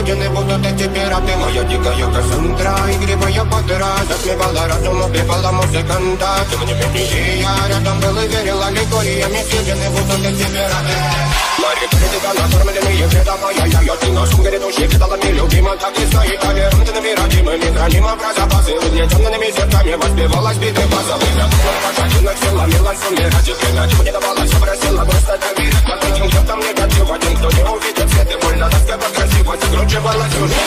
съедены будут эти пираты. Моя дикая Кассандра, игривая подыра, затмевала разум, убивала музыканта. Тем не менее я рядом был и верил, аллегориями съедены будут эти пираты. Мои критика накормленные вредом, ай-яй-яй, ты наш ум грядущий, кидалами любима, так и стоит толерантными родимыми, хранима про запасы, угнетенными сердцами воспевалась биты базовых. Покатенных силами лансом не радикально, чего не давалось, просила просто доверить. Под этим кто-то негатив, один, кто не увидит свет, и больно тоска по красивой, закручивалась уже.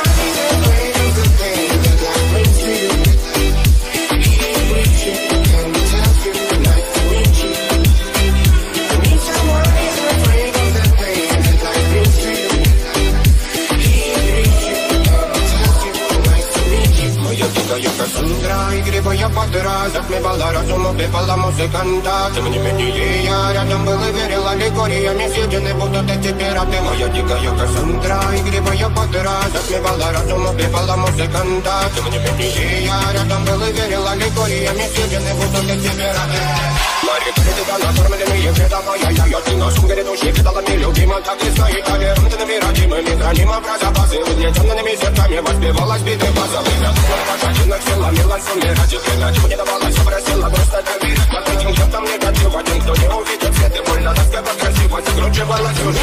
Кассандра, игривая подыра, затмевала разум, убивала музыканта. Тем не менее я рядом был и верил, аллегориями съедены будут эти пираты. Моя дикая Кассандра, игривая подыра, затмевала разум, убивала музыканта. Тем не менее я рядом был и верил, аллегориями съедены будут эти пираты. Мои критика накормленные вредом, ай-яй-яй, ты наш ум грядущий, кидалами любима, так и стоит толерантными родимыми, хранима про запасы, угнетенными сердцами воспевалась биты базовых. Покатенных силами лансом не радикально, чего не давалось, просила просто доверить. Под этим кто-то негатив, один, кто не увидит свет, и больно тоска по красивой, закручивалась уже.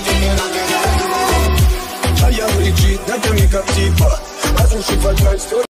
Как типа, послушай фольклор.